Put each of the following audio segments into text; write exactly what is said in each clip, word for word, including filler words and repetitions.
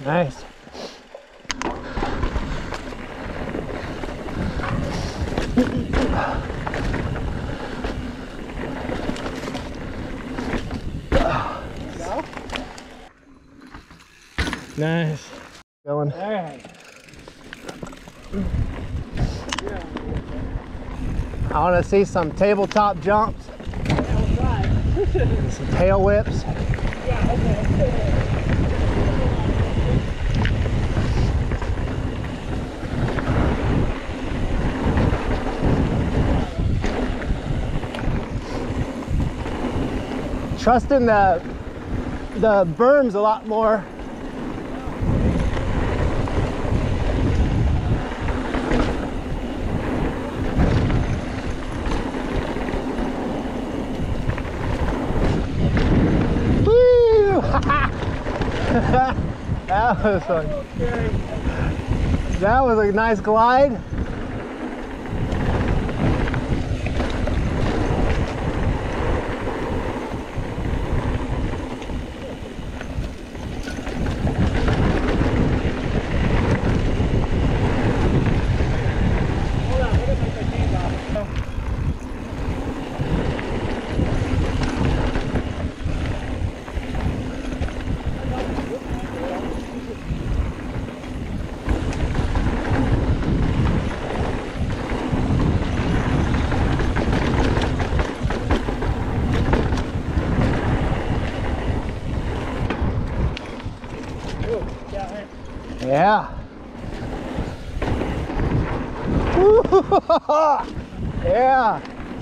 Nice. Nice. Going. All right. I want to see some tabletop jumps. Yeah, we'll try. Some tail whips. Yeah, okay. Trusting the the berms a lot more. Woo! That was fun. That was a nice glide. Yeah. Yeah.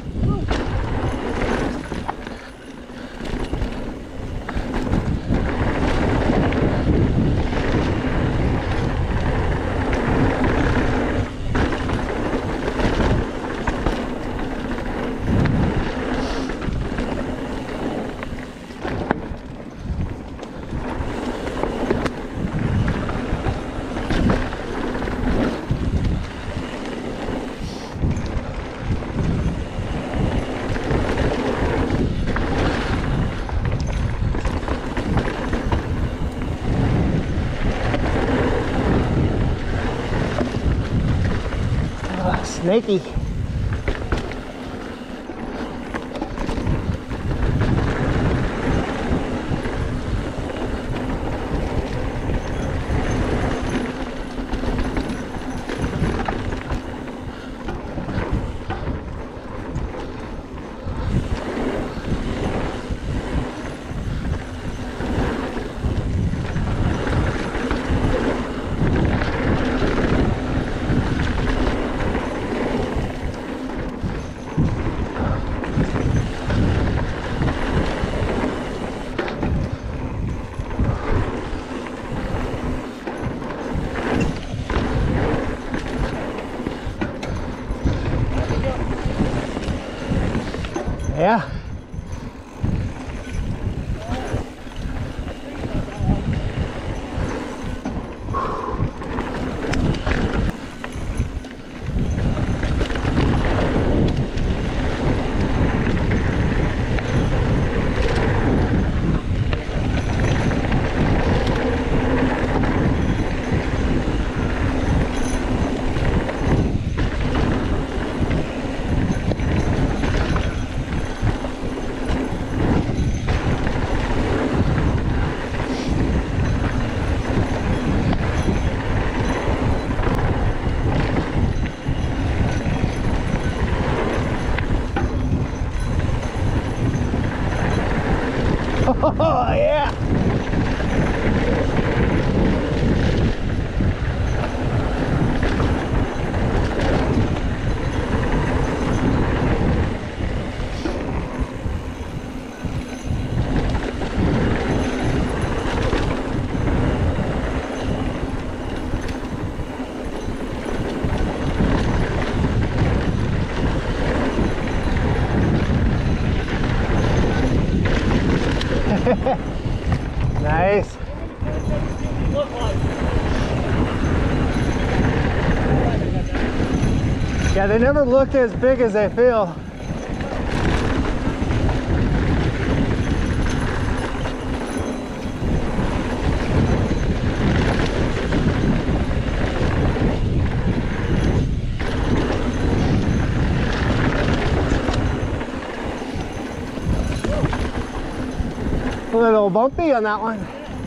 Snaky. Yeah. Oh, yeah. Nice. Yeah, they never looked as big as they feel. little bumpy on that one.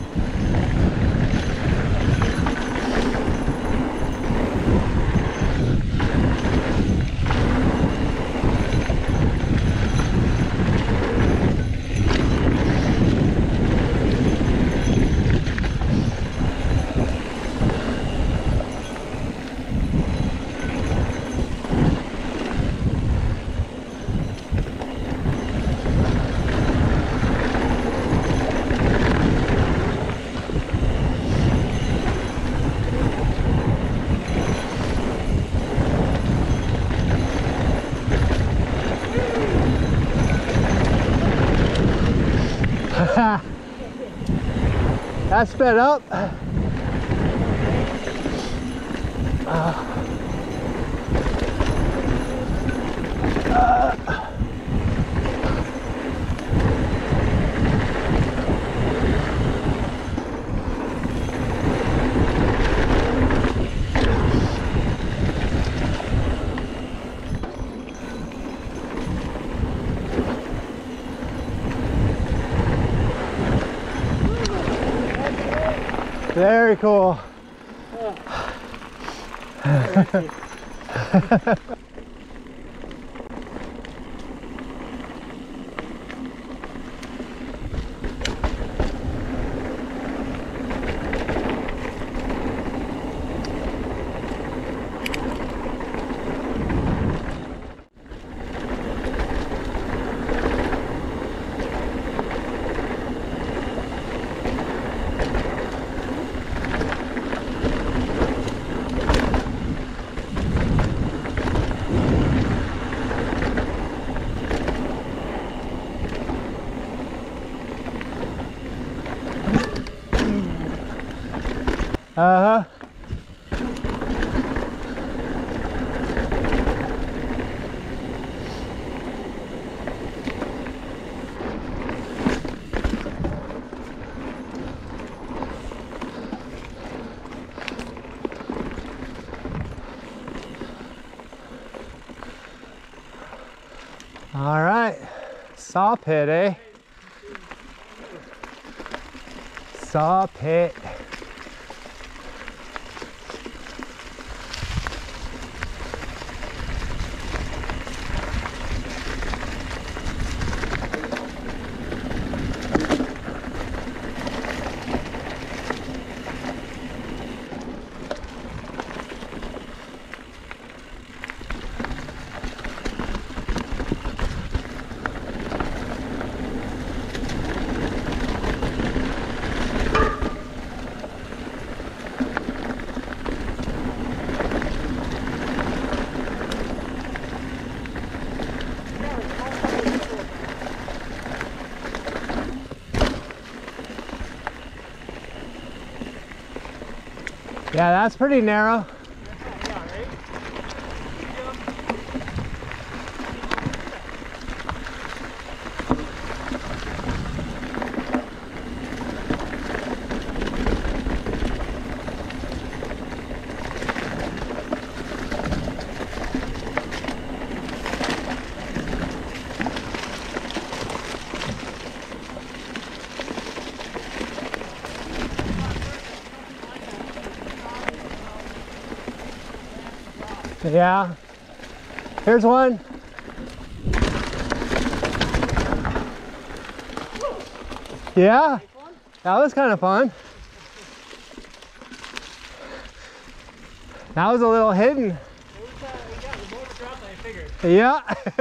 That sped up. Uh, uh. Very cool. Uh-huh. All right, Sawpit, eh? Sawpit. Yeah, that's pretty narrow. Yeah, here's one. Yeah, that was kind of fun. That was a little hidden. Yeah.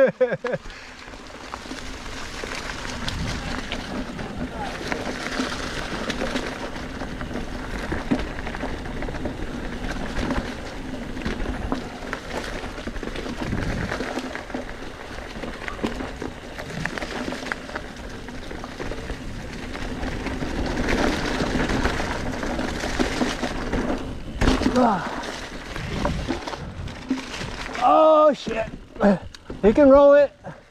Oh shit, you can roll it.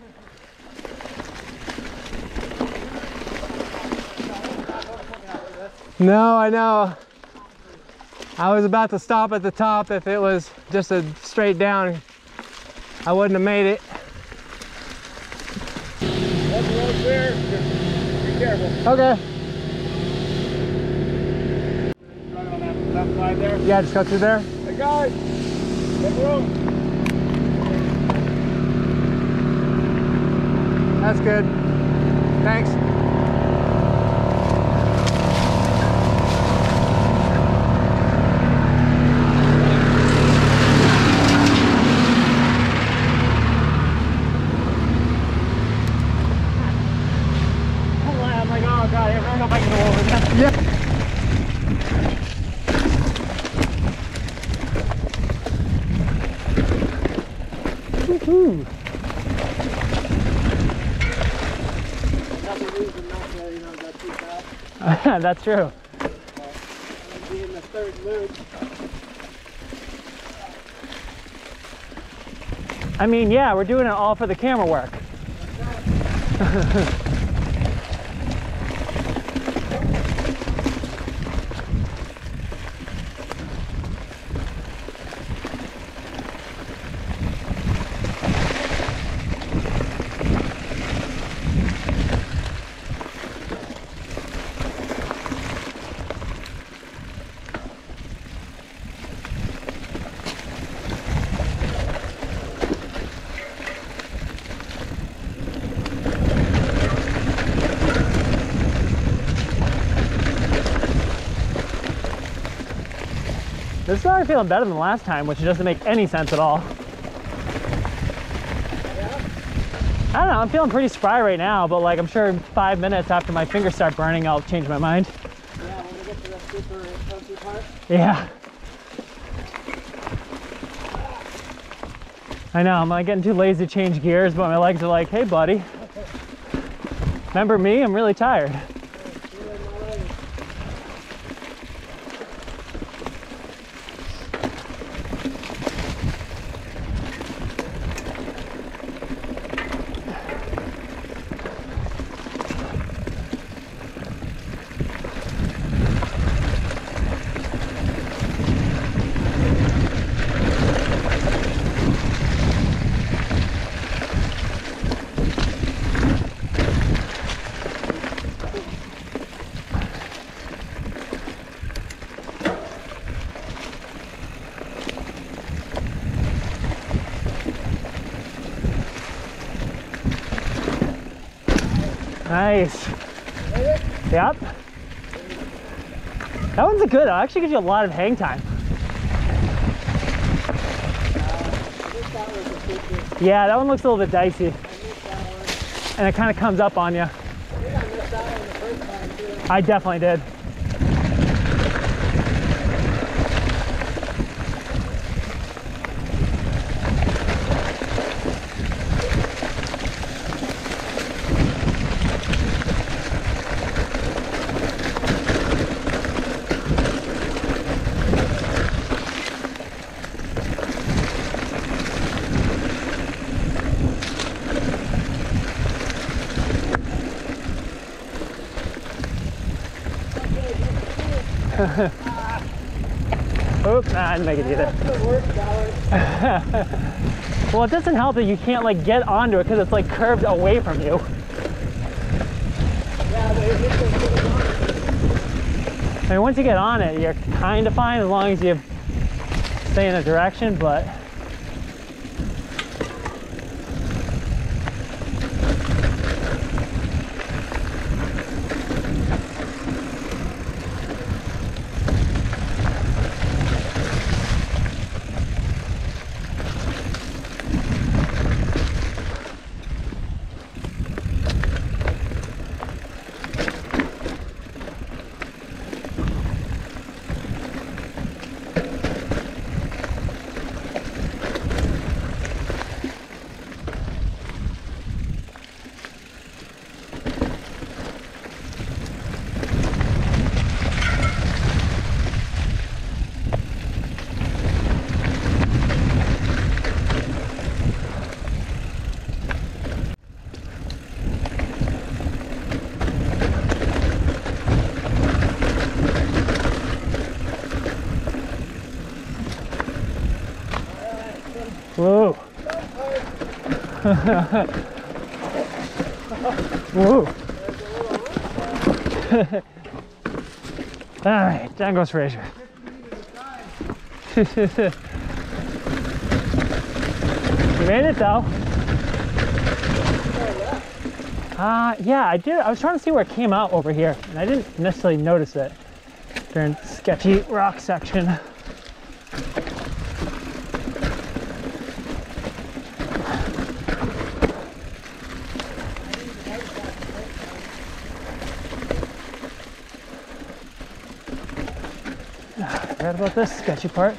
No, I know. I was about to stop at the top. If it was just a straight down, I wouldn't have made it. One road there. careful. Okay. Right on that left side there. Yeah, just go through there. Hey guys, make room. That's good. Thanks. I'm like, oh god, I don't know if I can go over that. Yeah. Woohoo. That's the reason not to, you know, go too fast. That's true. But I'm gonna be in the third loop. I mean, yeah, we're doing it all for the camera work. This is already feeling better than the last time, which doesn't make any sense at all. I don't know, I'm feeling pretty spry right now, but like I'm sure in five minutes after my fingers start burning, I'll change my mind. Yeah, when we get to the super punchy part. Yeah. I know, I'm like getting too lazy to change gears, but my legs are like, hey buddy. Remember me? I'm really tired. Nice. Yep. That one's a good. It actually gives you a lot of hang time. Yeah, that one looks a little bit dicey. And it kind of comes up on you. I definitely did. Oops, nah, I didn't make it either. Well, it doesn't help that you can't like get onto it because it's like curved away from you. I mean, once you get on it, you're kind of fine as long as you stay in a direction, but whoa. Whoa. All right, down goes Fraser. You made it though. Uh, yeah, I did. I was trying to see where it came out over here, and I didn't necessarily notice it during sketchy rock section. Forgot about this sketchy part.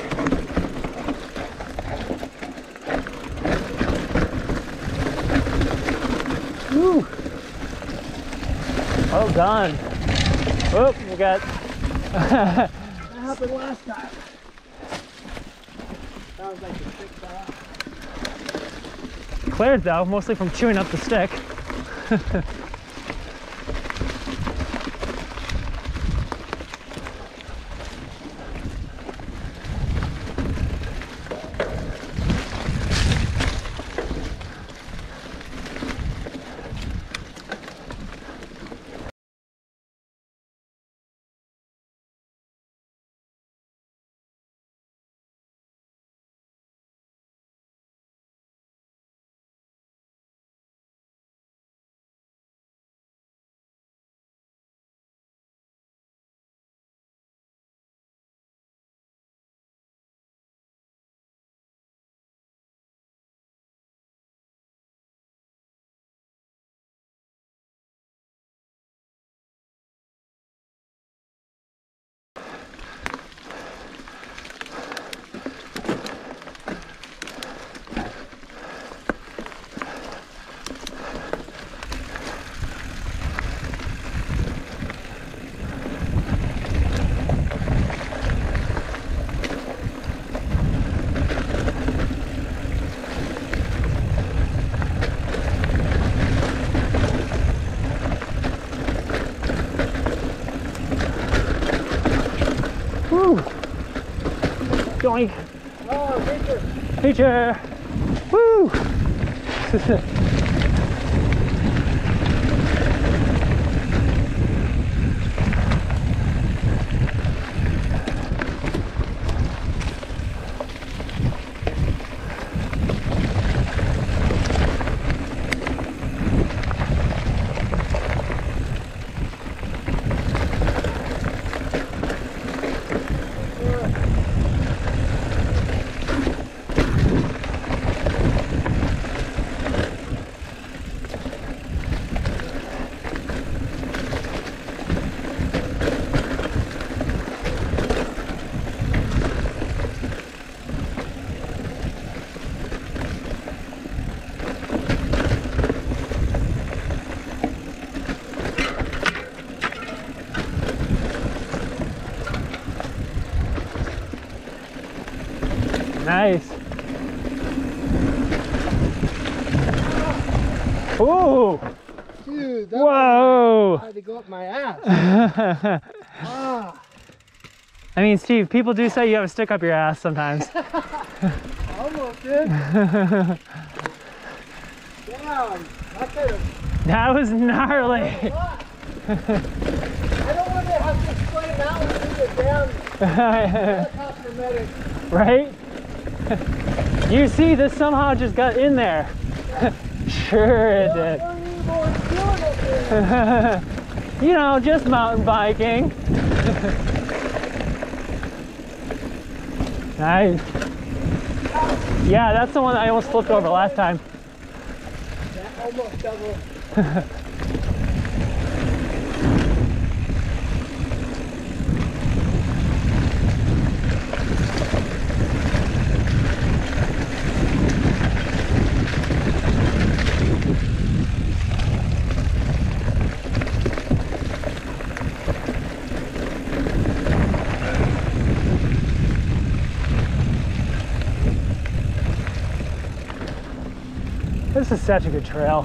Woo! Well done. Oh, we got. That happened last time. Sounds like the stick fell off. Cleared though, mostly from chewing up the stick. Woo! Doink! Oh, feature! Feature! Woo! Nice. Ooh! Dude, that Whoa! I had to go up my ass. Ah. I mean, Steve, people do say you have a stick up your ass sometimes. Almost did. Damn, that could have. That was gnarly. I don't want to have to explain that one to the damn helicopter medic. Right? You see, this somehow just got in there. Sure it did. You know, just mountain biking. Nice. Yeah, that's the one that I almost flipped over last time. That almost double. This is such a good trail.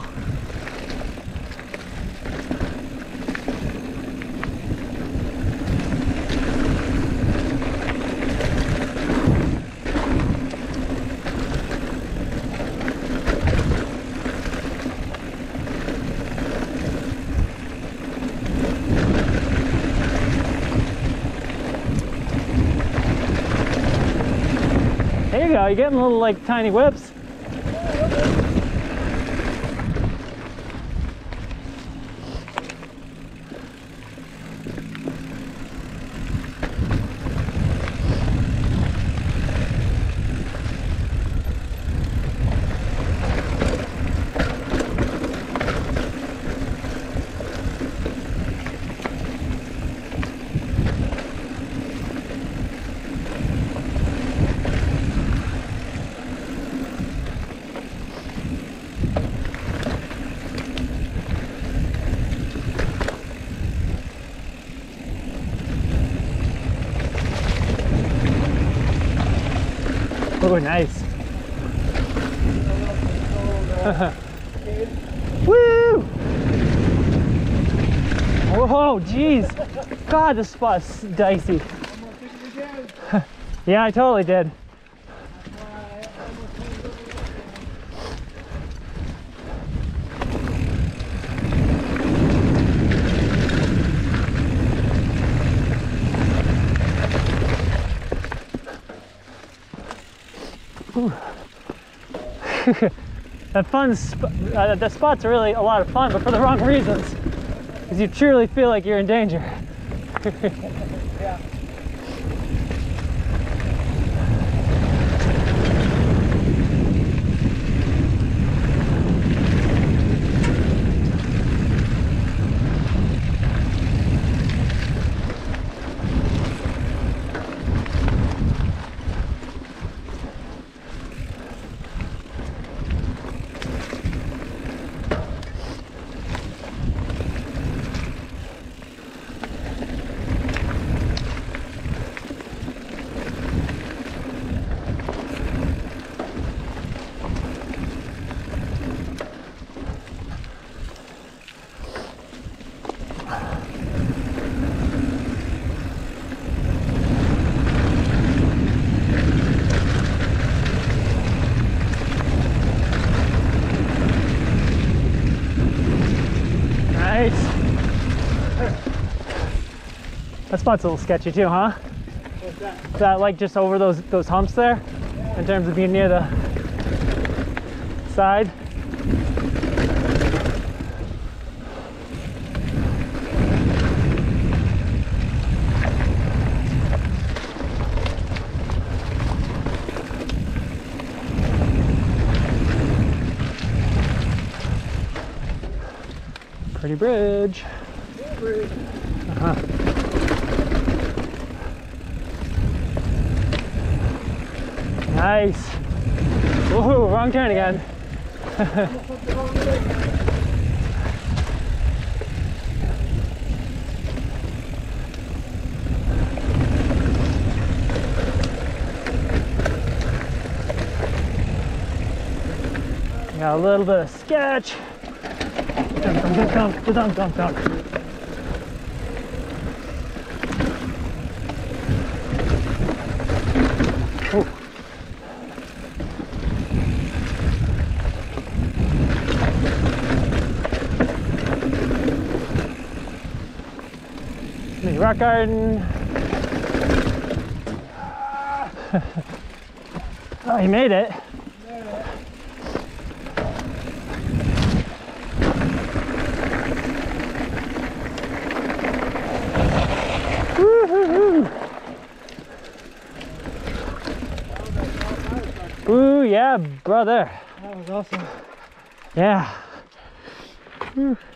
You're getting little like tiny whips. Oh, nice. Woo! Oh, jeez. God, this spot's dicey. Yeah, I totally did. That fun sp uh, that spot's really a lot of fun, but for the wrong reasons, because you truly feel like you're in danger. Yeah. That spot's a little sketchy too, huh? What's that? That like just over those those humps there, in terms of being near the side. Pretty bridge. Bridge. Uh-huh. Nice. Woohoo, wrong turn again. Got a little bit of sketch. Dunk, dunk, dunk, dunk, dunk, dunk, dunk. Oh. Mini rock garden. Oh, he made it. Ooh, yeah, brother. That was awesome. Yeah. Whew.